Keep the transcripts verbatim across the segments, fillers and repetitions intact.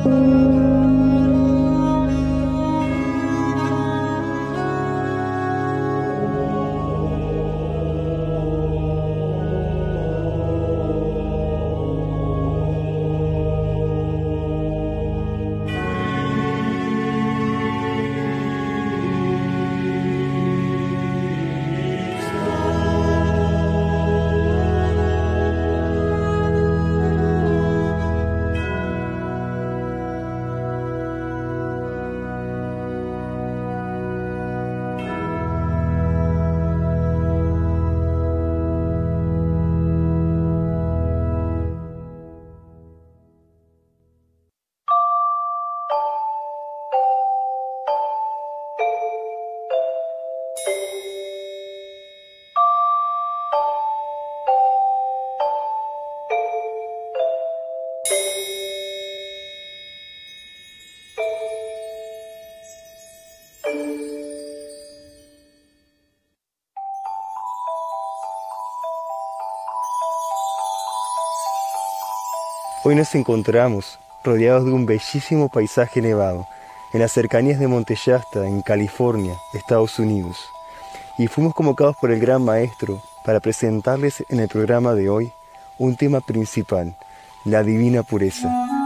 Hoy nos encontramos rodeados de un bellísimo paisaje nevado en las cercanías de Monte Shasta, en California, Estados Unidos. Y fuimos convocados por el Gran Maestro para presentarles en el programa de hoy un tema principal, la divina pureza.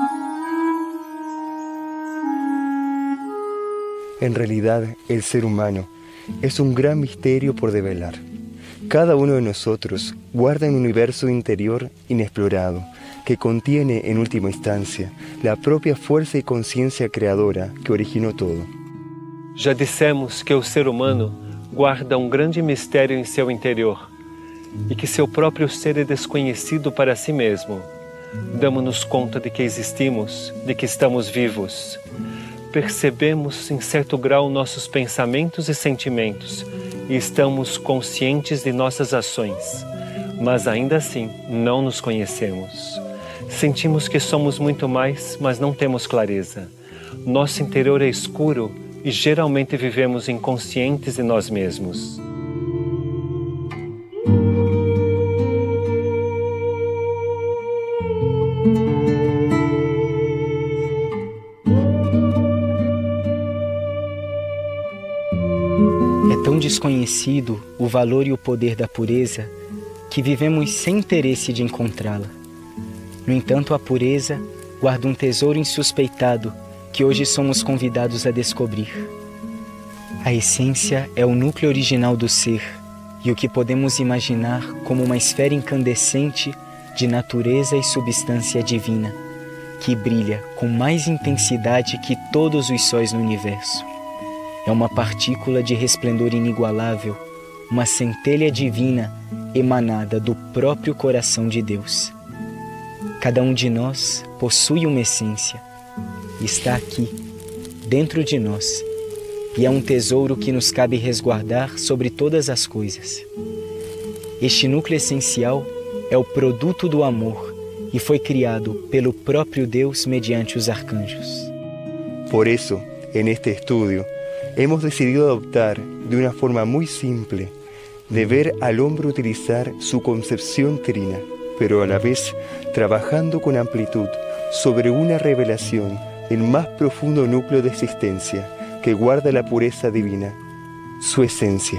En realidad, el ser humano es un gran misterio por develar. Cada uno de nosotros guarda un universo interior inexplorado, que contiene, en última instancia, la propia fuerza y conciencia creadora que originó todo. Já dissemos que o ser humano guarda um grande mistério em seu interior e que seu próprio ser é desconhecido para si mesmo. Damos-nos conta de que existimos, de que estamos vivos. Percebemos, em certo grau, nossos pensamentos e sentimentos e estamos conscientes de nossas ações, mas ainda assim não nos conhecemos. Sentimos que somos muito mais, mas não temos clareza. Nosso interior é escuro e geralmente vivemos inconscientes de nós mesmos. É tão desconhecido o valor e o poder da pureza que vivemos sem interesse de encontrá-la. No entanto, a pureza guarda um tesouro insuspeitado que hoje somos convidados a descobrir. A essência é o núcleo original do ser e o que podemos imaginar como uma esfera incandescente de natureza e substância divina, que brilha com mais intensidade que todos os sóis no universo. É uma partícula de resplendor inigualável, uma centelha divina emanada do próprio coração de Deus. Cada um de nós possui uma essência, está aqui, dentro de nós, e é um tesouro que nos cabe resguardar sobre todas as coisas. Este núcleo essencial é o produto do amor e foi criado pelo próprio Deus mediante os arcanjos. Por eso, en este estudio, hemos decidido adoptar de una forma muy simple de ver al hombre utilizar su concepción trina, pero a la vez trabajando con amplitud sobre una revelación del más profundo núcleo de existencia que guarda la pureza divina, su esencia.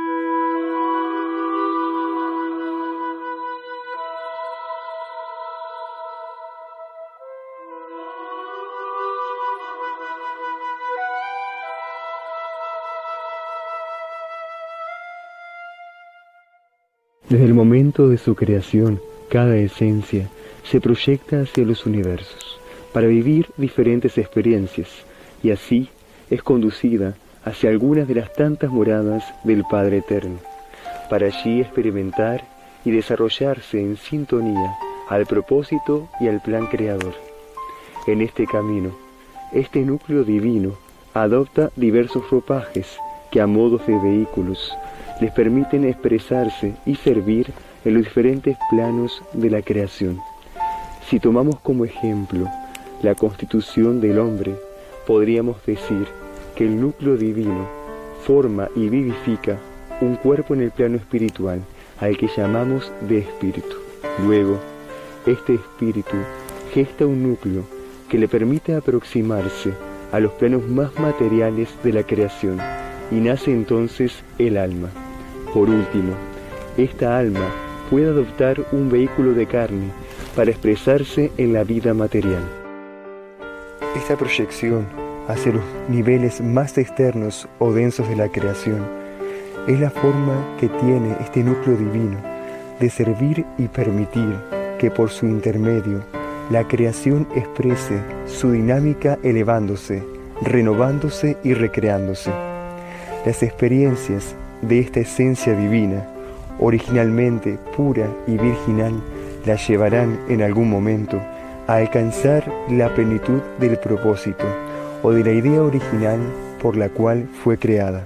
Desde el momento de su creación, cada esencia se proyecta hacia los universos para vivir diferentes experiencias y así es conducida hacia algunas de las tantas moradas del Padre Eterno, para allí experimentar y desarrollarse en sintonía al propósito y al plan creador. En este camino, este núcleo divino adopta diversos ropajes que a modo de vehículos les permiten expresarse y servir en los diferentes planos de la creación. Si tomamos como ejemplo la constitución del hombre, podríamos decir que el núcleo divino forma y vivifica un cuerpo en el plano espiritual, al que llamamos de espíritu. Luego, este espíritu gesta un núcleo que le permite aproximarse a los planos más materiales de la creación, y nace entonces el alma. Por último, esta alma puede adoptar un vehículo de carne para expresarse en la vida material. Esta proyección hacia los niveles más externos o densos de la creación es la forma que tiene este núcleo divino de servir y permitir que por su intermedio la creación exprese su dinámica elevándose, renovándose y recreándose. Las experiencias de esta esencia divina, originalmente pura y virginal, la llevarán en algún momento a alcanzar la plenitud del propósito o de la idea original por la cual fue creada.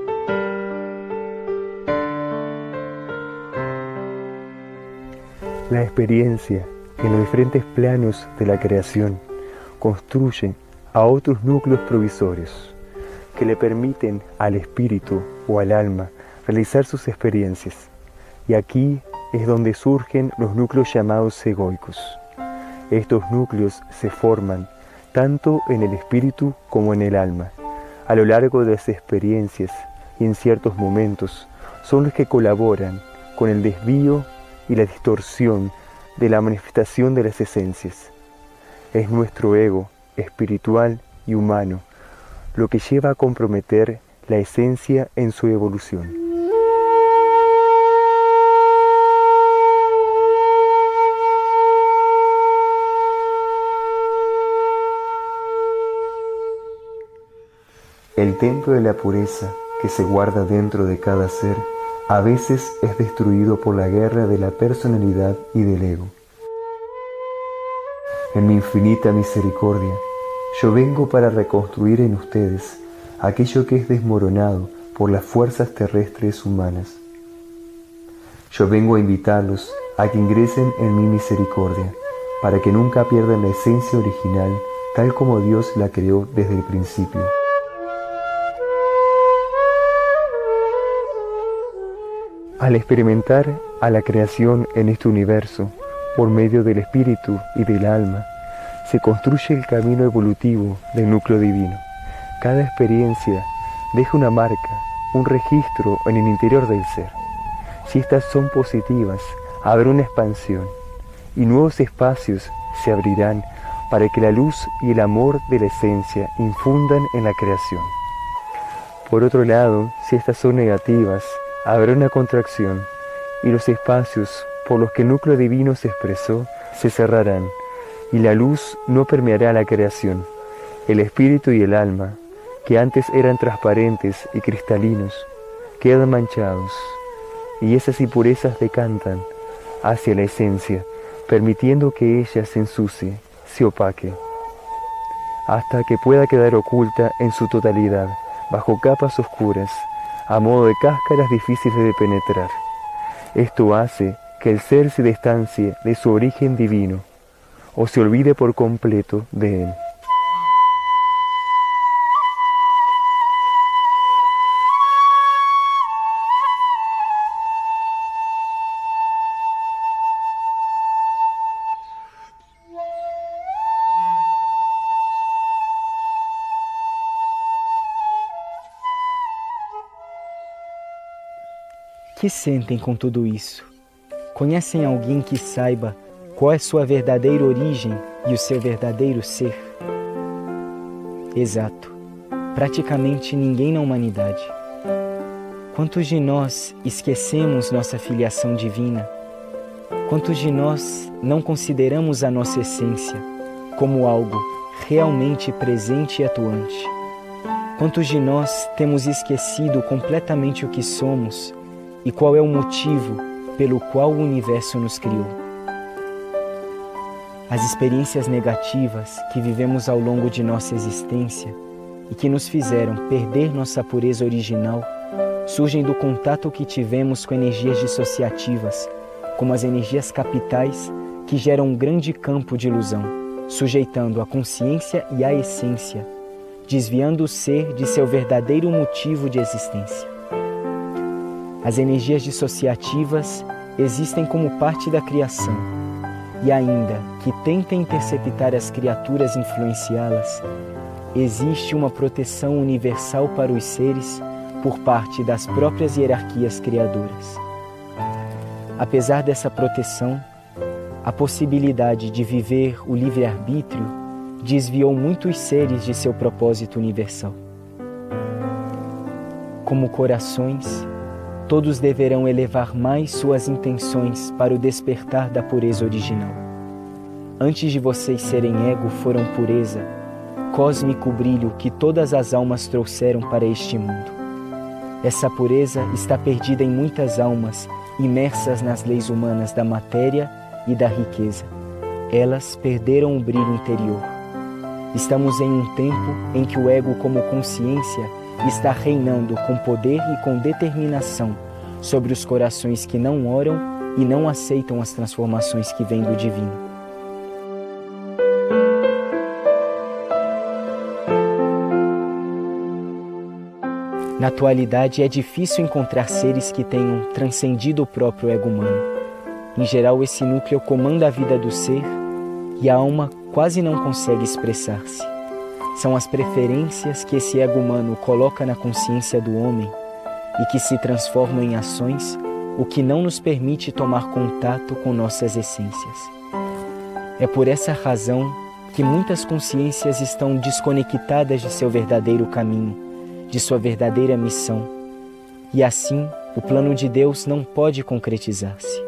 La experiencia en los diferentes planos de la creación construye a otros núcleos provisorios que le permiten al espíritu o al alma realizar sus experiencias, y aquí es donde surgen los núcleos llamados egoicos. Estos núcleos se forman tanto en el espíritu como en el alma. A lo largo de las experiencias y en ciertos momentos son los que colaboran con el desvío y la distorsión de la manifestación de las esencias. Es nuestro ego espiritual y humano lo que lleva a comprometer la esencia en su evolución. El templo de la pureza que se guarda dentro de cada ser a veces es destruido por la guerra de la personalidad y del ego. En mi infinita misericordia, yo vengo para reconstruir en ustedes aquello que es desmoronado por las fuerzas terrestres humanas. Yo vengo a invitarlos a que ingresen en mi misericordia, para que nunca pierdan la esencia original tal como Dios la creó desde el principio. Al experimentar a la creación en este universo, por medio del espíritu y del alma, se construye el camino evolutivo del núcleo divino. Cada experiencia deja una marca, un registro en el interior del ser. Si estas son positivas, habrá una expansión y nuevos espacios se abrirán para que la luz y el amor de la esencia infundan en la creación. Por otro lado, si estas son negativas, habrá una contracción y los espacios por los que el núcleo divino se expresó se cerrarán y la luz no permeará la creación. El espíritu y el alma, que antes eran transparentes y cristalinos, quedan manchados y esas impurezas decantan hacia la esencia, permitiendo que ella se ensucie, se opaque, hasta que pueda quedar oculta en su totalidad, bajo capas oscuras, a modo de cáscaras difíciles de penetrar. Esto hace que el ser se distancie de su origen divino, o se olvide por completo de él. Que sentem com tudo isso? Conhecem alguém que saiba qual é sua verdadeira origem e o seu verdadeiro ser? Exato, praticamente ninguém na humanidade. Quantos de nós esquecemos nossa filiação divina? Quantos de nós não consideramos a nossa essência como algo realmente presente e atuante? Quantos de nós temos esquecido completamente o que somos e qual é o motivo pelo qual o universo nos criou? As experiências negativas que vivemos ao longo de nossa existência e que nos fizeram perder nossa pureza original surgem do contato que tivemos com energias dissociativas, como as energias capitais, que geram um grande campo de ilusão, sujeitando a consciência e a essência, desviando o ser de seu verdadeiro motivo de existência. As energias dissociativas existem como parte da criação, e ainda que tentem interceptar as criaturas e influenciá-las, existe uma proteção universal para os seres por parte das próprias hierarquias criadoras. Apesar dessa proteção, a possibilidade de viver o livre-arbítrio desviou muitos seres de seu propósito universal. Como corações, todos deverão elevar mais suas intenções para o despertar da pureza original. Antes de vocês serem ego, foram pureza, cósmico brilho que todas as almas trouxeram para este mundo. Essa pureza está perdida em muitas almas, imersas nas leis humanas da matéria e da riqueza. Elas perderam o brilho interior. Estamos em um tempo em que o ego como consciência está reinando com poder e com determinação sobre os corações que não oram e não aceitam as transformações que vêm do divino. Na atualidade, é difícil encontrar seres que tenham transcendido o próprio ego humano. Em geral, esse núcleo comanda a vida do ser e a alma quase não consegue expressar-se. São as preferências que esse ego humano coloca na consciência do homem e que se transformam em ações, o que não nos permite tomar contato com nossas essências. É por essa razão que muitas consciências estão desconectadas de seu verdadeiro caminho, de sua verdadeira missão, e assim o plano de Deus não pode concretizar-se.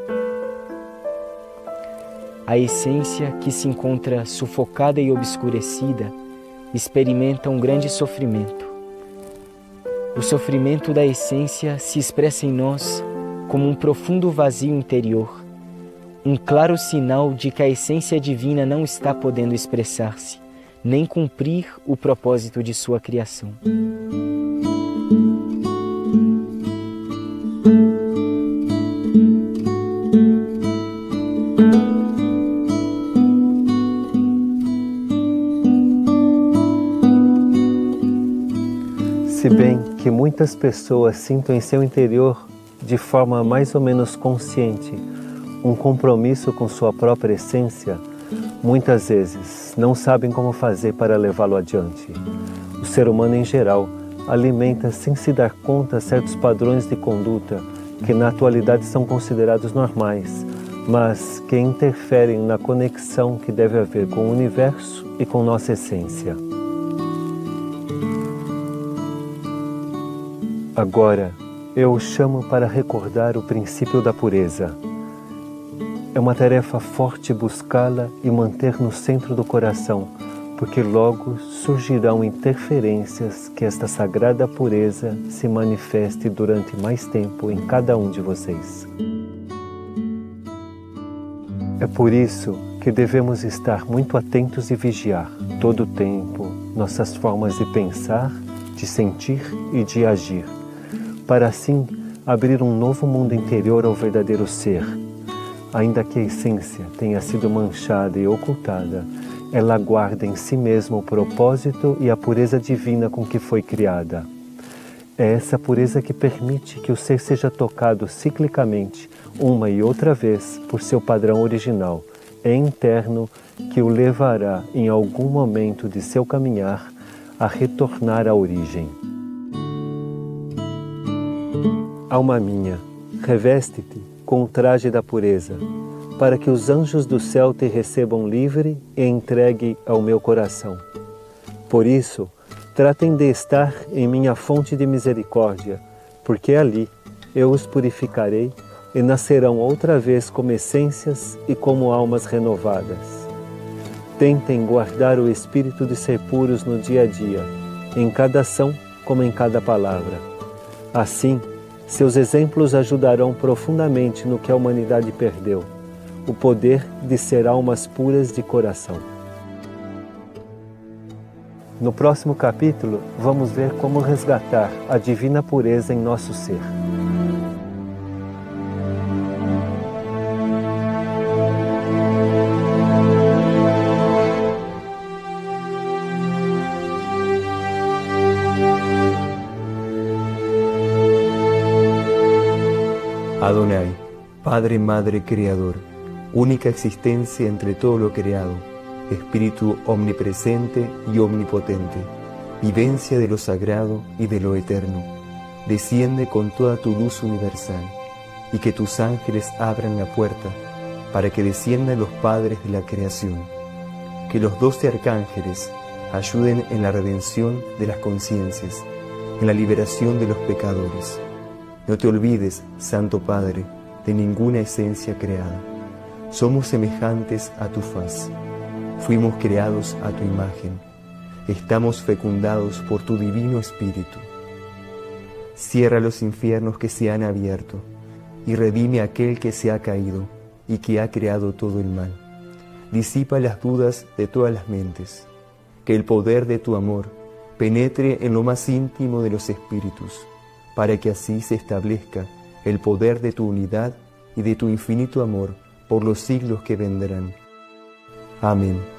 A essência que se encontra sufocada e obscurecida experimenta um grande sofrimento. O sofrimento da essência se expressa em nós como um profundo vazio interior, um claro sinal de que a essência divina não está podendo expressar-se, nem cumprir o propósito de sua criação. Se bem que muitas pessoas sintam em seu interior, de forma mais ou menos consciente, um compromisso com sua própria essência, muitas vezes não sabem como fazer para levá-lo adiante. O ser humano em geral alimenta sem se dar conta certos padrões de conduta que na atualidade são considerados normais, mas que interferem na conexão que deve haver com o universo e com nossa essência. Agora, eu o chamo para recordar o princípio da pureza. É uma tarefa forte buscá-la e manter no centro do coração, porque logo surgirão interferências que esta sagrada pureza se manifeste durante mais tempo em cada um de vocês. É por isso que devemos estar muito atentos e vigiar, todo o tempo, nossas formas de pensar, de sentir e de agir, para assim abrir um novo mundo interior ao verdadeiro ser. Ainda que a essência tenha sido manchada e ocultada, ela guarda em si mesma o propósito e a pureza divina com que foi criada. É essa pureza que permite que o ser seja tocado ciclicamente, uma e outra vez, por seu padrão original, é interno, que o levará em algum momento de seu caminhar a retornar à origem. Alma minha, reveste-te com o traje da pureza, para que os anjos do céu te recebam livre e entregue ao meu coração. Por isso, tratem de estar em minha fonte de misericórdia, porque ali eu os purificarei e nascerão outra vez como essências e como almas renovadas. Tentem guardar o espírito de ser puros no dia a dia, em cada ação como em cada palavra. Assim, seus exemplos ajudarão profundamente no que a humanidade perdeu, o poder de ser almas puras de coração. No próximo capítulo, vamos ver como resgatar a divina pureza em nosso ser. Adonai, Padre, Madre, Criador, única existencia entre todo lo creado, Espíritu omnipresente y omnipotente, vivencia de lo sagrado y de lo eterno, desciende con toda tu luz universal, y que tus ángeles abran la puerta para que desciendan los padres de la creación. Que los doce arcángeles ayuden en la redención de las conciencias, en la liberación de los pecadores. No te olvides, Santo Padre, de ninguna esencia creada. Somos semejantes a tu faz. Fuimos creados a tu imagen. Estamos fecundados por tu divino Espíritu. Cierra los infiernos que se han abierto y redime a aquel que se ha caído y que ha creado todo el mal. Disipa las dudas de todas las mentes. Que el poder de tu amor penetre en lo más íntimo de los espíritus, para que así se establezca el poder de tu unidad y de tu infinito amor por los siglos que vendrán. Amén.